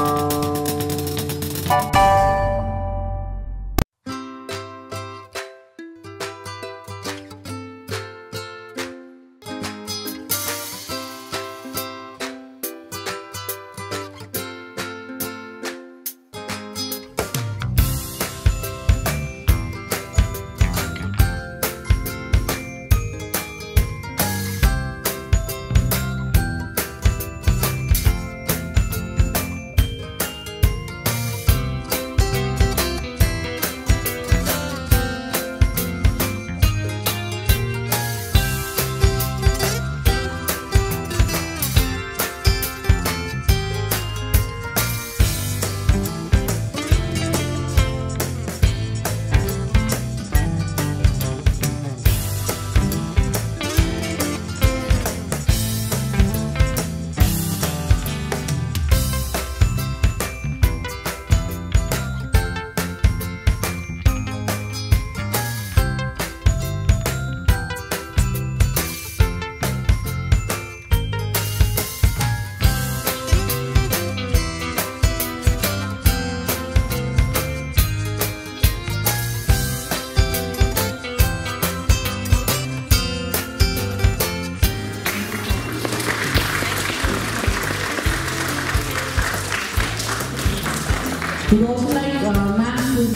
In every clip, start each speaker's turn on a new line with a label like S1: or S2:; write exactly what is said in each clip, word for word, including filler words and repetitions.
S1: We also like uh, ma'am to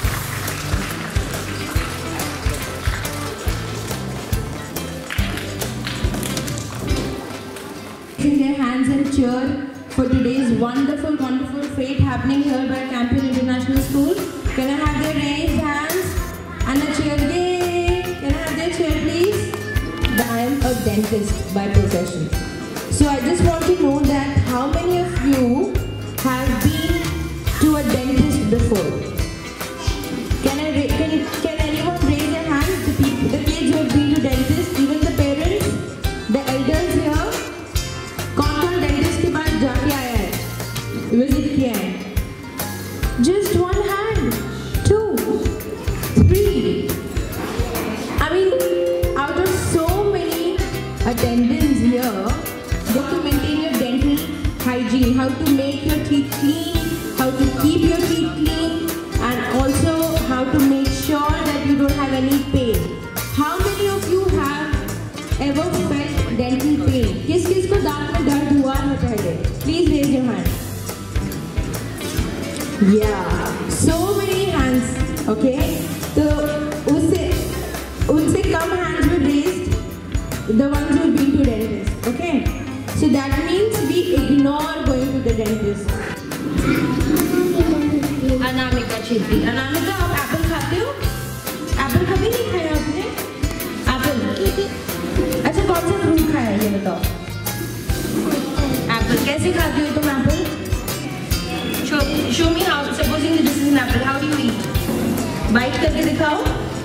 S1: raising their hands and cheer for today's wonderful, wonderful fete happening here by Campion International School. Can I have their raised hands and a cheer? Yay! Can I have their cheer, please? I am a dentist by profession. So I just want to know that how many of you have been to a dentist before? Can I can you, can anyone raise their hand? The people, the kids who have been to dentist, even the parents, the elders here. कौन कौन dentist के पास जाके आया है? Visit किया है? Just one hand, two, three. I mean, out of so many attendants here, you have to maintain your dental hygiene, how to make your teeth clean, how to keep your teeth clean, and also how to make sure that you don't have any pain. How many of you have ever felt dental pain? किस किस को दांत में दर्द हुआ है पहले? Please raise your hand. Yeah, so many hands. Okay, तो उससे उनसे कम hands were raised, the ones who have been to dentist. Okay, so that means we ignore going to the dentist. Anamika Chhetri, Anamika आप एप्पल खाते हो? एप्पल कभी नहीं खाया आपने? एप्पल? अच्छा कौन सा फ्रूट खाया है ये बताओ? एप्पल कैसे खाते हो तुम apple? Show, show me how. Supposing this is an apple, how do you eat? Bite करके दिखाओ.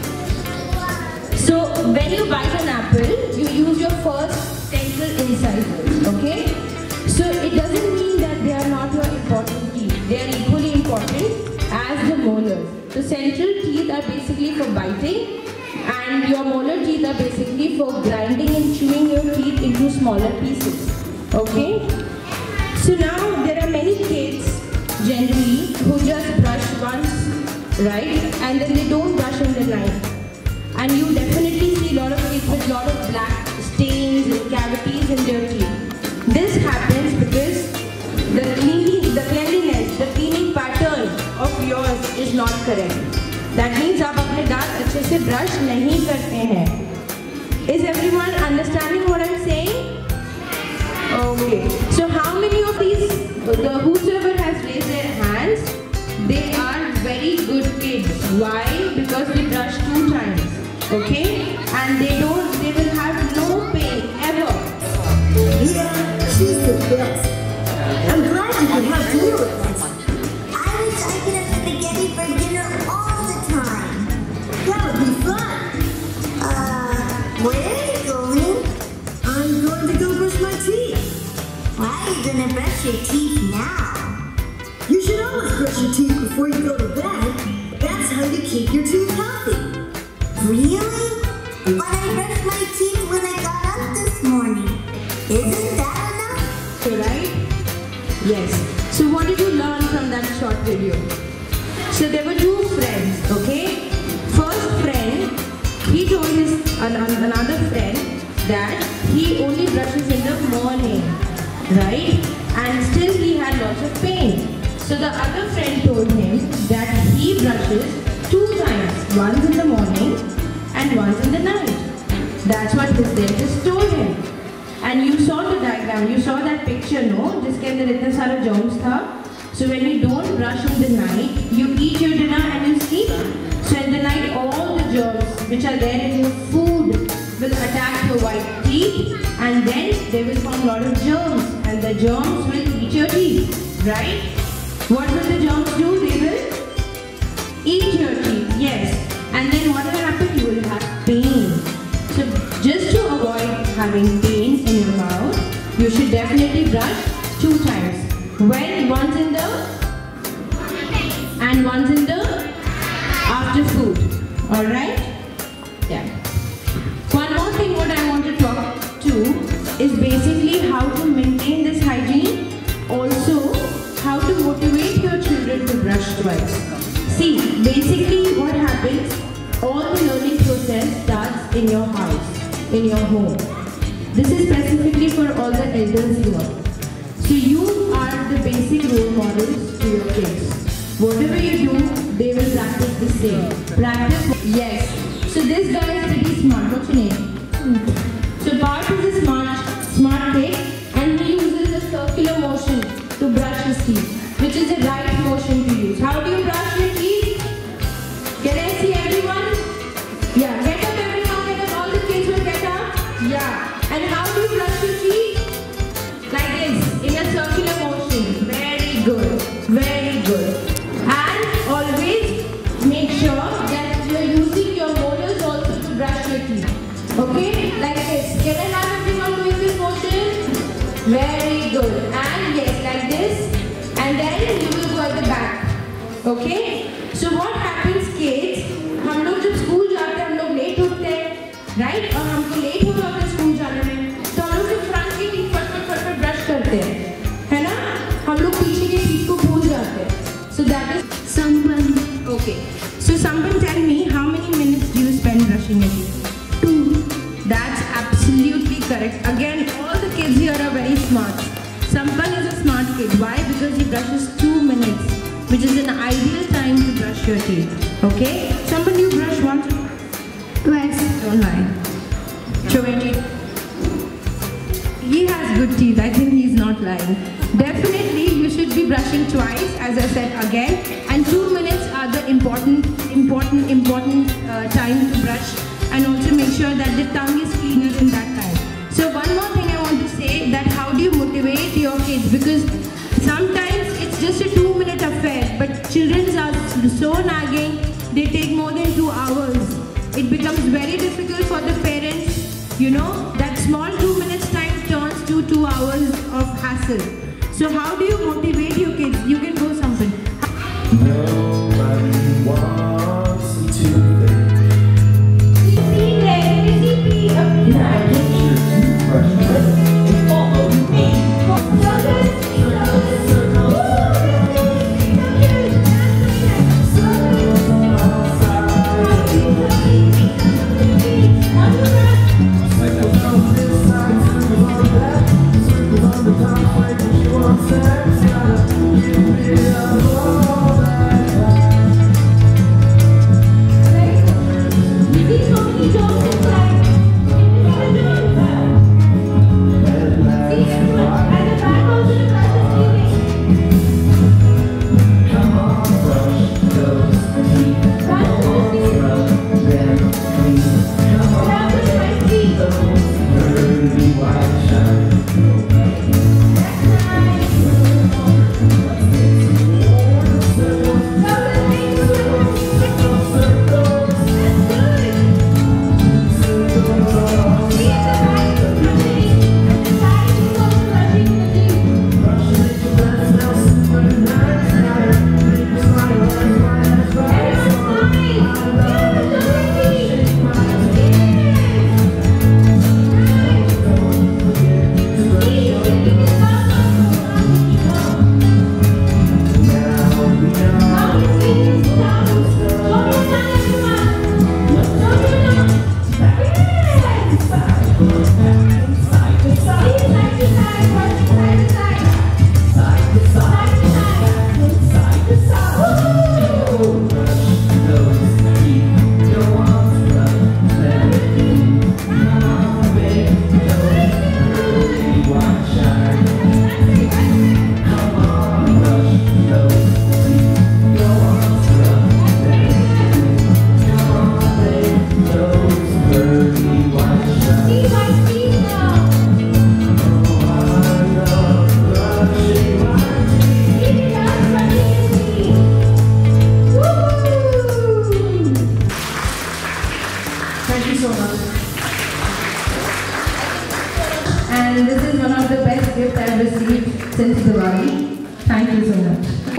S1: So when you bite an apple, you use your first dental incisors. Okay? So it doesn't mean that they are not your important teeth. They are equally important as the molars. The central teeth are basically for biting, and your molar teeth are basically for grinding and chewing your teeth into smaller pieces. Okay? So now there are many kids generally who just brush once, right? And then they don't brush in the night. And you definitely see a lot of kids with a lot of black stains and cavities in their teeth. This happens because the cleaning, the cleanliness, the cleaning pattern of yours is not correct. That means आप अपने दांत अच्छे से brush नहीं करते हैं. Is everyone understanding what I'm saying? Okay. So how many of these, the whosoever has raised their hands, they are very good kids. Why? Because they brush two times. Okay? And they don't, they will have no pain ever.
S2: Yeah, she's the best. I'm glad you can have dinner with us.
S3: I wish I could have spaghetti for dinner all the time.
S2: That would be fun.
S3: Uh, where are you going?
S2: I'm going to go brush my teeth.
S3: Why are you gonna brush your teeth now?
S2: You should always brush your teeth before you go to bed. That's how you keep your teeth healthy.
S3: Really? But I brushed my teeth when I got up this morning. Isn't that enough?
S1: So right? Yes. So what did you learn from that short video. So there were two friends, okay? First friend, he told his an, an, another friend that he only brushes in the morning, right? And still he had lots of pain. So the other friend told him that he brushes two times, once in the morning and once in the night. That's what his dentist told him. And you saw the diagram, you saw that picture, no? जिसके अंदर इतने सारे germs था. So when you don't brush in the night, you eat your dinner and you sleep. So in the night, all the germs which are there in your food will attack your white teeth, and then they will form a lot of germs, and the germs will eat your teeth, right? What will the germs do? They will eat your teeth, yes. And then what will happen? You will have pain. So just to avoid having pain in your mouth, you should definitely brush two times. When? Once in the and once in the after food. Alright? Yeah. One more thing what I want to talk to is basically how to maintain this hygiene. Also, how to motivate your children to brush twice. See, basically what happens, all the learning process starts in your house, in your home. This is specifically for all the elders here. So you are the basic role models to your kids. Whatever you do, they will practice the same. Practice, yes. So this guy is pretty smart. What's your name? So Parth is a smart, smart kid, and he uses a circular motion to brush his teeth, which is the right motion to use. How do you brush your teeth? Can I see everyone? Yeah, get up everyone, get up. All the kids will get up. Yeah. And how do you brush your teeth? Like this, in a circular motion. Very good. Very good. And always make sure that you are using your molars also to brush your teeth. Okay? Like this. Can I have everyone doing this motion? Very good. And yes, like this. And then you will go at the back. Okay? So what happens, kids? हम लोग जब school जाते हैं हम लोग late उठते हैं, right? और हमको लेट हो जाता है स्कूल जाने में, तो हम लोग सिर्फ फ्रंट की टीथ फट फट फट फट ब्रश करते हैं, है ना? हम लोग पीछे की टीथ को भूल जाते हैं. So that is someone. Okay. So someone tell me how many minutes do you spend brushing your teeth? Two. That's absolutely correct. Again, all the kids here are very smart. Sampan is a smart kid. Why? Because he brushes two minutes, which is an ideal time to brush your teeth. Okay? Sampan, you brush once? Twice. Don't lie. Show me teeth. He has good teeth. I think he's not lying. Definitely, you should be brushing twice, as I said again. And two minutes are the important, important, important uh, time to brush. And also make sure that the tongue is cleaner in that time. So one more thing I want to say, that how do you motivate your kids? Because sometimes it's just a two minute affair, but children are so nagging, they take more than two hours. It becomes very difficult for the parents, you know, that small two minutes time turns to two hours of hassle. So how do you motivate your kids? You can go something.
S4: Nobody wants to you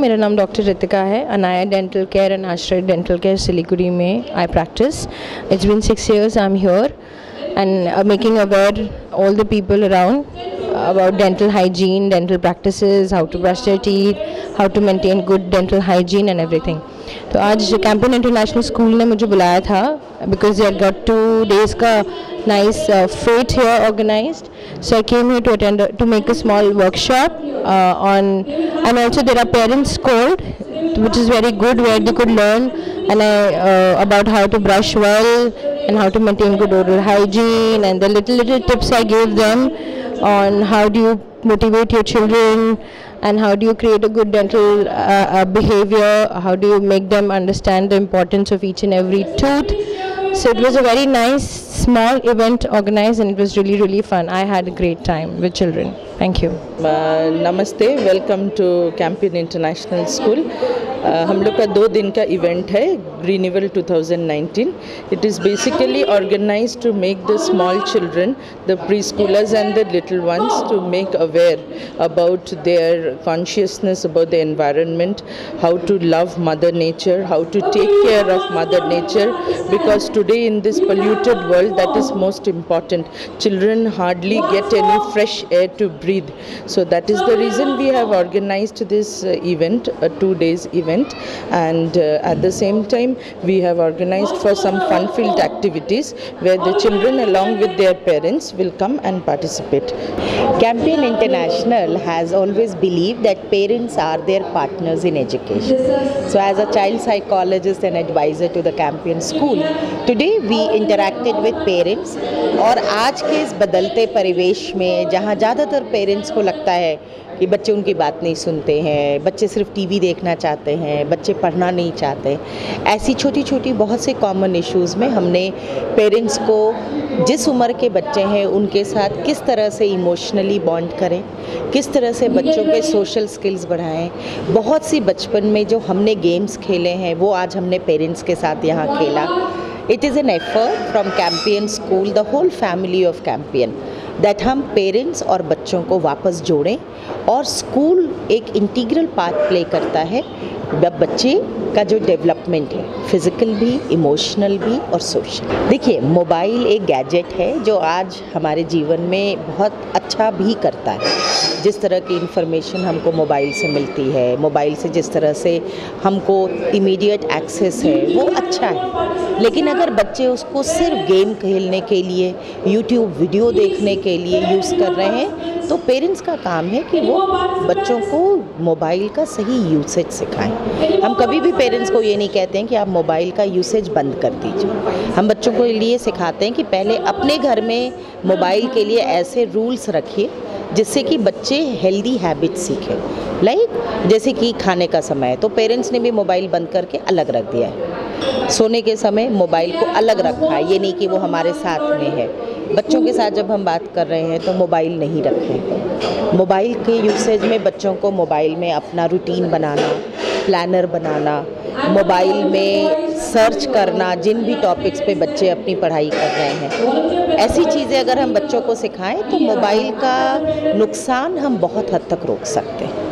S5: मेरा नाम doctor Ritika है. Anaya dental care and Ashray dental care Siliguri में I practice. It's been six years I'm here and uh, making aware all the people around about dental hygiene, dental practices, how to brush their teeth, how to maintain good dental hygiene and everything. तो आज Campion international school ने मुझे बुलाया था because they had got two days का nice uh, fete here organized. So I came here to attend to make a small workshop uh, on, and also there are parents called, which is very good, where they could learn and I, uh, about how to brush well and how to maintain good oral hygiene, and the little little tips I gave them on how do you motivate your children and how do you create a good dental uh, uh, behavior, how do you make them understand the importance of each and every tooth. So it was a very nice small event organized and it was really really fun. I had a great time with children. Thank you.
S6: uh, Namaste, welcome to Campion International School. uh, हम लोग का दो दिन का event है Greenville twenty nineteen. It is basically organized to make the small children, the preschoolers and the little ones, to make aware about their consciousness about the environment, how to love Mother Nature, how to take care of Mother Nature, because today in this polluted world that is most important. Children hardly get any fresh air to breathe. So that is the reason we have organized this uh, event, a two days event, and uh, at the same time we have organized for some fun-filled activities where the children along with their parents will come and participate.
S7: Campion International has always believed that parents are their partners in education. So as a child psychologist and advisor to the Campion School, today we interacted with parents. और आज के इस बदलते परिवेश में जहाँ ज़्यादातर parents को लगता है कि बच्चे उनकी बात नहीं सुनते हैं, बच्चे सिर्फ टीवी देखना चाहते हैं, बच्चे पढ़ना नहीं चाहते, ऐसी छोटी छोटी बहुत से कॉमन इश्यूज़ में हमने पेरेंट्स को जिस उम्र के बच्चे हैं उनके साथ किस तरह से इमोशनली बॉन्ड करें, किस तरह से बच्चों के सोशल स्किल्स बढ़ाएं. बहुत सी बचपन में जो हमने गेम्स खेले हैं वो आज हमने पेरेंट्स के साथ यहाँ खेला. It is an effort from Campion School, the whole family of Campion, that हम पेरेंट्स और बच्चों को वापस जोड़ें. और स्कूल एक इंटीग्रल पार्ट प्ले करता है बच्चे का जो डेवलपमेंट है, फिज़िकल भी, इमोशनल भी और सोशल. देखिए, मोबाइल एक गैजेट है जो आज हमारे जीवन में बहुत अच्छा भी करता है. जिस तरह की इन्फॉर्मेशन हमको मोबाइल से मिलती है, मोबाइल से जिस तरह से हमको इमीडिएट एक्सेस है, वो अच्छा है. लेकिन अगर बच्चे उसको सिर्फ गेम खेलने के लिए, यूट्यूब वीडियो देखने के लिए यूज़ कर रहे हैं, तो पेरेंट्स का काम है कि वो बच्चों को मोबाइल का सही यूसेज सिखाएं. हम कभी भी पेरेंट्स को ये नहीं कहते हैं कि आप मोबाइल का यूसेज बंद कर दीजिए. हम बच्चों को लिए सिखाते हैं कि पहले अपने घर में मोबाइल के लिए ऐसे रूल्स रखिए जिससे कि बच्चे हेल्दी हैबिट सीखें. लाइक जैसे कि खाने का समय, तो पेरेंट्स ने भी मोबाइल बंद करके अलग रख दिया है. सोने के समय मोबाइल को अलग रखा है, ये नहीं कि वो हमारे साथ में है. बच्चों के साथ जब हम बात कर रहे हैं तो मोबाइल नहीं रखें. मोबाइल के यूसेज में बच्चों को मोबाइल में अपना रूटीन बनाना, प्लानर बनाना, मोबाइल में सर्च करना जिन भी टॉपिक्स पे बच्चे अपनी पढ़ाई कर रहे हैं, ऐसी चीज़ें अगर हम बच्चों को सिखाएं तो मोबाइल का नुकसान हम बहुत हद तक रोक सकते हैं.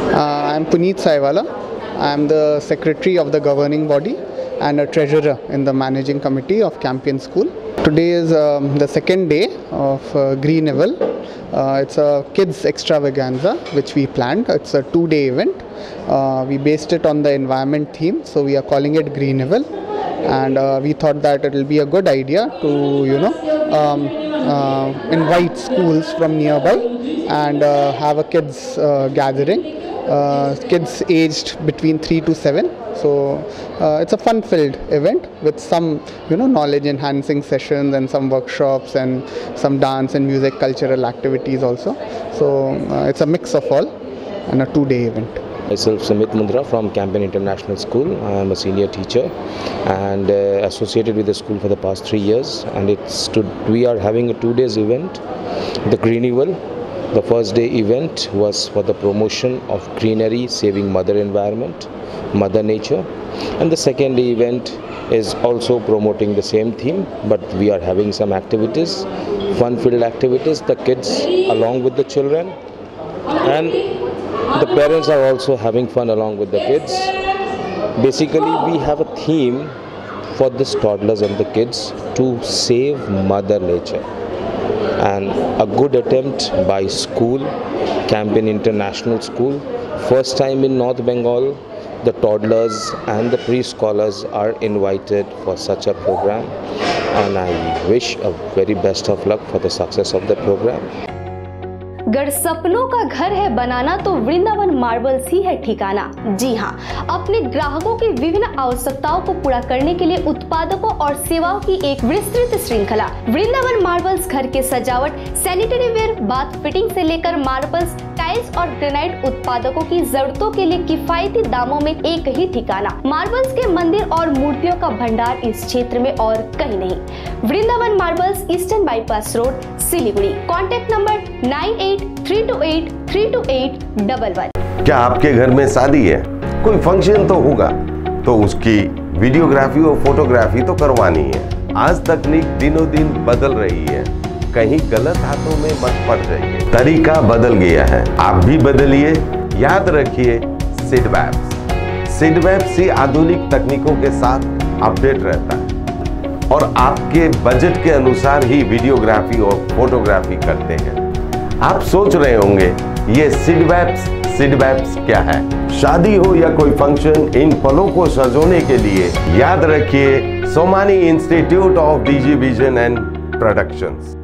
S8: I am Puneet Saiwala. I am the secretary of the governing body and a treasurer in the managing committee of Campion School. Today is um, the second day of uh, Greennival. Uh, it's a kids extravaganza which we planned. It's a two-day event. Uh, we based it on the environment theme, so we are calling it Greennival. And uh, we thought that it will be a good idea to, you know, um, uh, invite schools from nearby and uh, have a kids uh, gathering. Uh, kids aged between three to seven. So uh, it's a fun-filled event with some, you know, knowledge-enhancing sessions and some workshops and some dance and music cultural activities also. So uh, it's a mix of all and a two-day event.
S9: Myself Sumit Mundra from Campion International School. I am a senior teacher and uh, associated with the school for the past three years. And it's to, we are having a two days event, the Greennival. The first day event was for the promotion of greenery, saving mother environment, Mother Nature. And the second day event is also promoting the same theme, but we are having some activities, fun-filled activities, the kids along with the children. And The parents are also having fun along with the kids. Basically, we have a theme for this toddlers and the kids to save Mother Nature. And a good attempt by school, Campion International School. First time in North Bengal, the toddlers and the preschoolers are invited for such a program. And I wish a very best of luck for the success of the program.
S10: गर सपनों का घर है बनाना तो Vrindavan marbles ही है ठिकाना। जी हाँ, अपने ग्राहकों की विभिन्न आवश्यकताओं को पूरा करने के लिए उत्पादकों और सेवाओं की एक विस्तृत श्रृंखला। वृंदावन मार्बल्स घर के सजावट, सैनिटरी वेयर, बाथ फिटिंग से लेकर मार्बल्स, टाइल्स और ग्रेनाइट उत्पादकों की जरूरतों के लिए किफायती दामों में एक ही ठिकाना। मार्बल्स के मंदिर और मूर्तियों का भंडार इस क्षेत्र में और कहीं नहीं। Vrindavan marbles, eastern bypass road, Siliguri. Contact number nine eight three two eight three two eight double one.
S11: क्या आपके घर में शादी है, कोई फंक्शन तो होगा, तो उसकी वीडियोग्राफी और फोटोग्राफी तो करवानी है। आज तकनीक दिनों दिन बदल रही है, कहीं गलत हाथों में मत पड़ जाइए। तरीका बदल गया है, आप भी बदलिए। याद रखिए सिडवैप्स। सिडवैप्स ही आधुनिक तकनीकों के साथ अपडेट रहता है और आपके बजट के अनुसार ही वीडियोग्राफी और फोटोग्राफी करते हैं। आप सोच रहे होंगे ये सिडवैप्स सिडवैप्स क्या है? शादी हो या कोई फंक्शन, इन पलों को सजोने के लिए याद रखिए Somani institute of digi vision and productions.